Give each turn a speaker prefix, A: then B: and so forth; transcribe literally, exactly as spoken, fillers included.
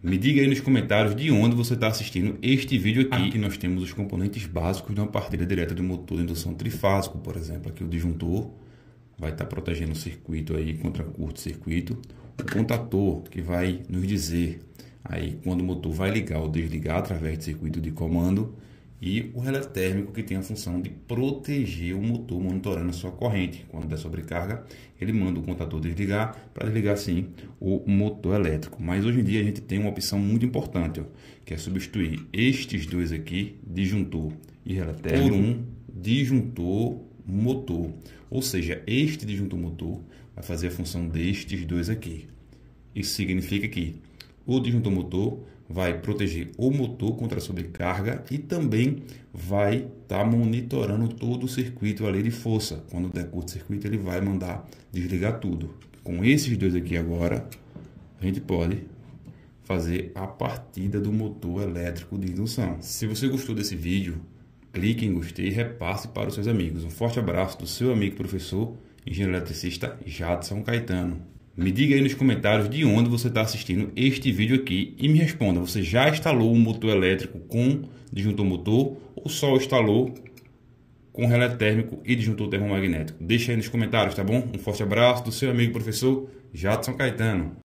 A: Me diga aí nos comentários de onde você está assistindo este vídeo aqui. Aqui nós temos os componentes básicos de uma partida direta de motor de indução trifásico, por exemplo. Aqui o disjuntor vai estar protegendo o circuito aí contra curto-circuito. O contator que vai nos dizer aí quando o motor vai ligar ou desligar através de circuito de comando. E o relé térmico que tem a função de proteger o motor monitorando a sua corrente. Quando der sobrecarga, ele manda o contator desligar para desligar sim o motor elétrico. Mas hoje em dia a gente tem uma opção muito importante, ó, que é substituir estes dois aqui, disjuntor e relé térmico, por um disjuntor motor. Ou seja, este disjuntor motor vai fazer a função destes dois aqui. Isso significa que o disjuntor motor vai proteger o motor contra a sobrecarga e também vai estar tá monitorando todo o circuito ali de força. Quando der curto-circuito, ele vai mandar desligar tudo. Com esses dois aqui agora, a gente pode fazer a partida do motor elétrico de indução. Se você gostou desse vídeo, clique em gostei e repasse para os seus amigos. Um forte abraço do seu amigo professor, engenheiro eletricista Jadson Caetano. Me diga aí nos comentários de onde você está assistindo este vídeo aqui e me responda, você já instalou um motor elétrico com disjuntor motor ou só instalou com relé térmico e disjuntor termomagnético? Deixa aí nos comentários, tá bom? Um forte abraço do seu amigo professor Jadson Caetano.